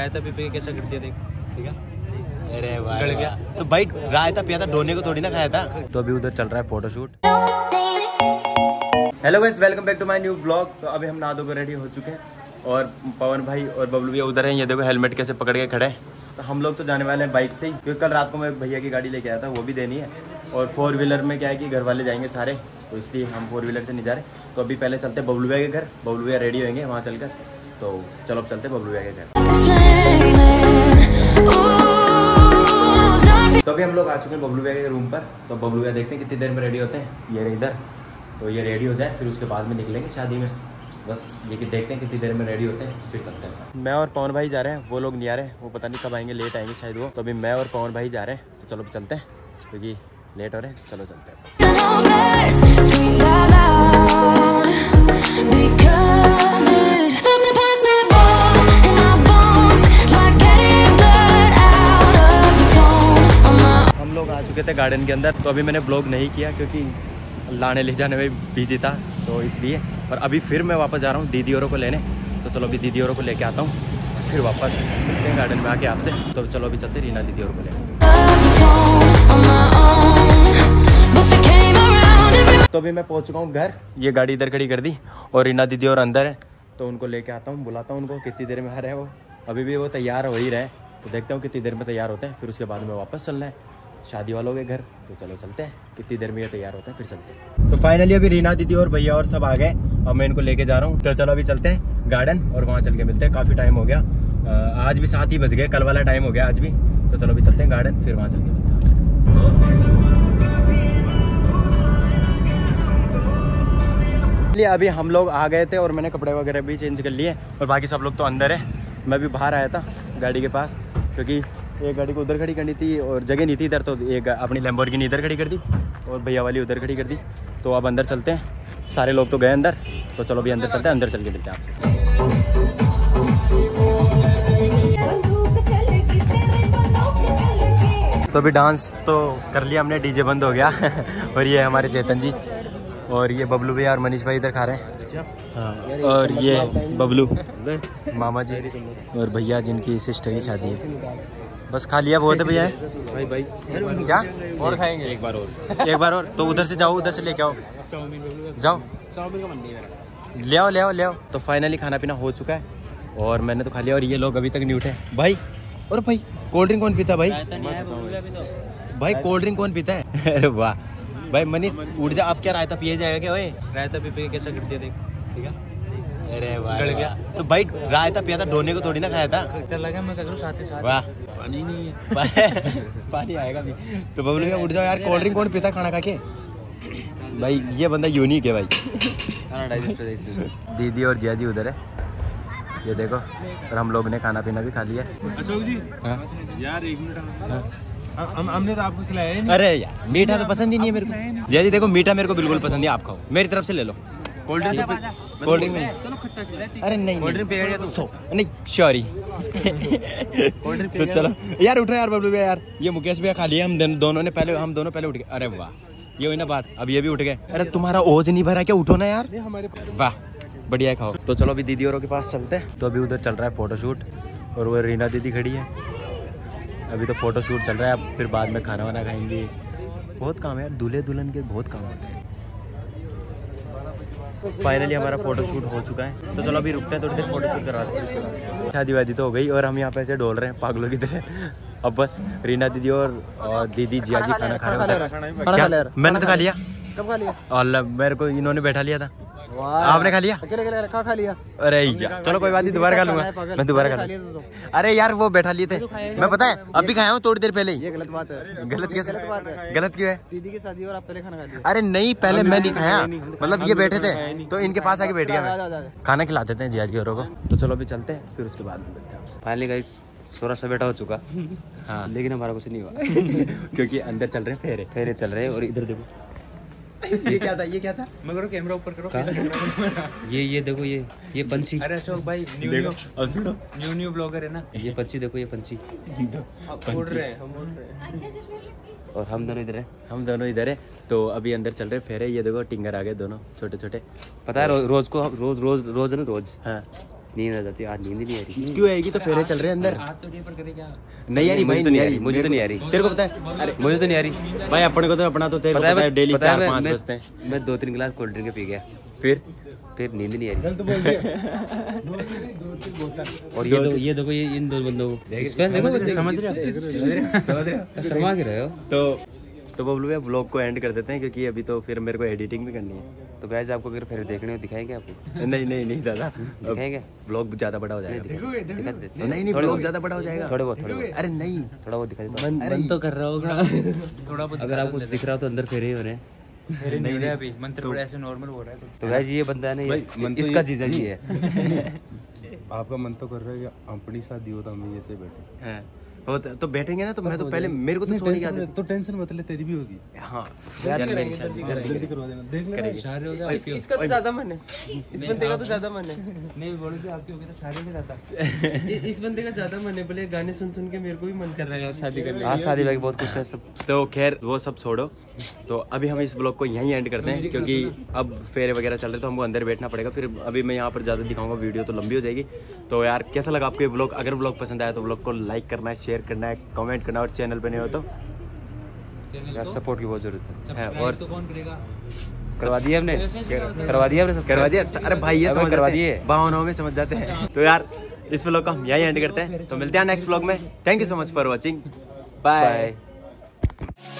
रायता भी पे कैसा कर दिया देख, ठीक है। अरे वाह गड़ गया। तो भाई रायता पिया था, ढोने को थोड़ी ना खाया था। तो अभी उधर चल रहा है photoshoot. Hello guys, welcome back to my new blog. तो अभी हम नहा धो कर रेडी हो चुके हैं और पवन भाई और बबलू भैया उधर हैं। ये देखो हेलमेट कैसे पकड़ के खड़े हैं। तो हम लोग तो जाने वाले हैं बाइक से ही, क्योंकि कल रात को मैं भैया की गाड़ी लेके आया था, वो भी देनी है। और 4 व्हीलर में क्या है कि घर वाले जाएंगे सारे, तो इसलिए हम 4 व्हीलर से नहीं जा रहे। तो अभी पहले चलते हैं बबलू भैया के घर, बबलू भैया रेडी होंगे वहाँ चलकर। तो चलो अब चलते हैं बबलू भैया के घर। तो अभी हम लोग आ चुके हैं बबलू भैया के रूम पर। तो बबलू भैया देखते हैं कितनी देर में रेडी होते हैं। ये रहे इधर, तो ये रेडी हो जाए फिर उसके बाद में निकलेंगे शादी में। बस ये कि देखते हैं कितनी देर में रेडी होते हैं फिर चलते हैं। मैं और पवन भाई जा रहे हैं, वो लोग नहीं आ रहे हैं, वो पता नहीं कब आएंगे, लेट आएंगे शायद वो। तो अभी मैं और पवन भाई जा रहे हैं, तो चलो चलते हैं क्योंकि लेट हो रहे हैं। चलो चलते हैं। हम लोग आ चुके थे गार्डन के अंदर। तो अभी मैंने ब्लॉग नहीं किया क्योंकि लाने ले जाने में बिजी था, तो इसलिए। और अभी फिर मैं वापस जा रहा हूँ दीदी औरों को लेने। तो चलो अभी दीदी औरों को लेके आता हूँ, फिर वापस मिलते हैं गार्डन में आके आपसे। तो चलो अभी चलते रीना दीदी औरों को लेने। तो अभी मैं पहुँच चुका हूँ घर। ये गाड़ी इधर खड़ी कर दी और रीना दीदी और अंदर है, तो उनको लेके आता हूँ, बुलाता हूँ उनको। कितनी देर में आ रहे हैं वो, अभी भी वो तैयार हो ही रहे हैं। तो देखता हूँ कितनी देर में तैयार होते हैं, फिर उसके बाद में वापस चलना है शादी वालों के घर। तो चलो चलते हैं, कितनी देर में ये तैयार होते हैं फिर चलते हैं। तो फाइनली अभी रीना दीदी और भैया और सब आ गए। अब मैं इनको लेके जा रहा हूँ। तो चलो अभी चलते हैं गार्डन और वहाँ चल के मिलते हैं। काफ़ी टाइम हो गया, आज भी 7 ही बज गए, कल वाला टाइम हो गया आज भी। तो चलो अभी चलते हैं गार्डन, फिर वहाँ चल के मिलते हैं। अभी हम लोग आ गए थे और मैंने कपड़े वगैरह भी चेंज कर लिए और बाकी सब लोग तो अंदर है। मैं भी बाहर आया था गाड़ी के पास, क्योंकि एक गाड़ी को उधर खड़ी करनी थी और जगह नहीं थी इधर, तो एक अपनी लैम्बोर्गिनी इधर खड़ी कर दी और भैया वाली उधर खड़ी कर दी। तो अब अंदर चलते हैं, सारे लोग तो गए अंदर। तो चलो अभी अंदर चलते हैं, अंदर चल के मिलते हैं आपसे। तो अभी डांस तो कर लिया हमने, डीजे बंद हो गया। और ये हमारे चेतन जी और ये बबलू भैया और मनीष भाई इधर खा रहे हैं। हाँ, और ये बबलू मामा जी और भैया जिनकी सिस्टर की शादी है। बस खा लिया बहुत है भैया। भाई क्या और खाएंगे? एक बार और। तो उधर से जाओ, उधर से लेके आओ, जाओ चाउमीन का मन नहीं है, ले आओ। तो फाइनली खाना पीना हो चुका है और मैंने तो खा लिया और ये लोग अभी तक नहीं उठे भाई। और भाई कोल्ड ड्रिंक कौन पीता है भाई? भाई कोल्ड ड्रिंक कौन पीता है? अरे वाह भाई मनीष उठ जा। अब क्या रायता पिए जाएगा क्या? भाई रायता भी पे कैसा कर दिया देख, ठीक है। अरे वाह गड़ गया। तो भाई रायता पिया था, ढोने को थोड़ी ना खाया था। चल लगा मैं करूँ साथ ही साथ। वाह पानी नहीं है। पानी आएगा भी। तो बबलू भैया उठ जाओ यार, कोल्ड ड्रिंक कौन पीता खाना खा के? भाई ये बंदा यूनिक है भाई। दीदी और जिया जी उधर है, ये देखो। और हम लोग ने खाना पीना भी खा लिया। अशोक जी यार 1 मिनट, हमने तो आपको खिलाया ही नहीं। अरे यार मीठा तो पसंद ही नहीं है मेरे को। जिया जी देखो मीठा मेरे को बिल्कुल पसंद नहीं, आप खाओ, मेरी तरफ से ले लो। कोल्ड ड्रिंक में चलो खट्टा खिलाती। अरे नहीं कोल्ड ड्रिंक पिएगा तो नहीं, सॉरी। कोल्ड ड्रिंक तो चलो यार उठो यार बबलू भैया यार। ये मुकेश भैया खा लिए, हम दोनों पहले उठ गए। अरे वाह ये हुई ना बात, अब ये भी उठ गए। अरे तुम्हारा ओज नहीं भरा क्या? उठो ना यार। वाह बढ़िया है, खाओ। तो चलो अभी दीदी औरों के पास चलते हैं। तो अभी उधर चल रहा है फोटोशूट और वो रीना दीदी खड़ी है। अभी तो फोटोशूट चल रहा है, अब फिर बाद में खाना वाना खाएंगे। बहुत काम है यार, दूल्हे दुल्हन के बहुत काम होते हैं। फाइनली हमारा फोटोशूट हो चुका है। तो चलो अभी रुकते हैं थोड़ी देर, फोटोशूट करवाते हैं। शादी वादी तो हो गई और हम यहाँ पे ऐसे डोल रहे हैं पागलों की तरह। अब बस रीना दीदी और दीदी जिया जी खाना खाने वाले। मैंने तो खा लिया। कब खा लिया? अल्लाह मेरे को इन्होंने बैठा लिया था। आपने खा लिया? खा लिया। अरे यार चलो कोई बात नहीं, दोबारा खा लूंगा मैं, दोबारा खा लूंगा। अरे यार वो बैठा लिए थे, मैं पता है अभी खाया हूँ थोड़ी देर पहले ही। ये गलत बात है। गलत कैसे? गलत क्यों है? दीदी की शादी और आप पहले खाना खा लिया। अरे नहीं पहले मैं नहीं खाया, मतलब ये बैठे थे तो इनके पास आके बैठ गया मैं। खाना खिला देते हैं जिया जी औरों को। तो चलो अभी चलते हैं, फिर उसके बाद फाइनली गाइस सोरा सा बेटा हो चुका। हाँ लेकिन हमारा कुछ नहीं हुआ। क्योंकि अंदर चल रहे हैं फेरे चल रहे हैं। और इधर देखो ये क्या था? मैं करो कैमरा ऊपर करो। ये देखो ये पंछी। अरे अशोक भाई न्यू ब्लॉगर है ना। ये पंछी देखो, ये पंछी उड़ रहे हैं, हम उड़ रहे हैं। और हम दोनों इधर है। तो अभी अंदर चल रहे फेरे। ये देखो टिंगर आ गए दोनों छोटे छोटे। पता है रोज हाँ नींद आ जाती है, आज नींद नहीं आ रही। क्यों आएगी, तो फेरे चल रहे हैं अंदर। नहीं यार भाई, नहीं आ रही, मुझे तो नहीं आ रही। तेरे को पता है? अरे मुझे तो नहीं आ रही भाई, अपने को तो अपना तो तेरे को पता है, डेली 4-5 बजते हैं। मैं 2-3 गिलास कोल्ड ड्रिंक पी गया, फिर नींद नहीं आ रही। और ये देखो ये इन दो बंदों को समझ रहे हो, शर्मा के रहे हो। तो बबलू भैया व्लॉग को एंड कर देते हैं, क्योंकि अभी तो फिर मेरे को एडिटिंग भी करनी है। तो गाइस आपको अगर फिर देखने हो दिखाएंगे आपको? नहीं दादा, दिखाएंगे, व्लॉग ज्यादा बड़ा हो जाएगा। दिखा देते हैं। नहीं व्लॉग ज्यादा बड़ा हो जाएगा। थोड़े बहुत अरे नहीं, थोड़ा बहुत दिखा देता हूं। मन तो कर रहा होगा थोड़ा बहुत। अगर आपको दिख रहा हो तो अंदर फेरे ही हो रहे हैं। नहीं अभी मंत्र थोड़ा ऐसे नॉर्मल हो रहा है। तो गाइस ये बंदा है ना, इसका जीजा जी है। आपका मन तो कर रहा है कि अपनी शादी होता हम ऐसे बैठे तो बैठेंगे ना, तो मैं तो पहले मेरे को तो सोने की आदत। तो टेंशन मत ले, तेरी भी होगी। हाँ जल्दी करवा देना, देख लेना शादी हो जाए। इसका तो ज्यादा मन है, इस बंदे का तो ज्यादा मन है। नहीं बोलो कि आपकी होगी तो शादी में जाता। इस बंदे का ज्यादा मन है, बोले गाने सुन सुन के मेरे को भी मन कर रहा है यार शादी करने। आज शादी भाई बहुत खुश है सब। तो खैर वो सब छोड़ो, तो अभी हम इस ब्लॉग को यहीं एंड करते हैं, क्योंकि अब फेरे वगैरह चल रहे तो हमको अंदर बैठना पड़ेगा। फिर अभी मैं यहाँ पर ज़्यादा दिखाऊंगा, वीडियो तो लंबी हो जाएगी। तो यार कैसा लगा आपको ये ब्लॉग? अगर ब्लॉग पसंद आया तो ब्लॉग को लाइक करना है, शेयर करना है, कमेंट करना है, और चैनल पे नहीं हो तो यार सपोर्ट की बहुत जरूरत है। और करवा दिया हमने, करवा दिया हमने, करवा दिया। अरे भाई ये समझ करवा दिए, भावनाओं में समझ जाते हैं। तो यार इस ब्लॉग को हम यहीं एंड करते हैं, तो मिलते हैं नेक्स्ट ब्लॉग में। Thank you so much for watching, bye.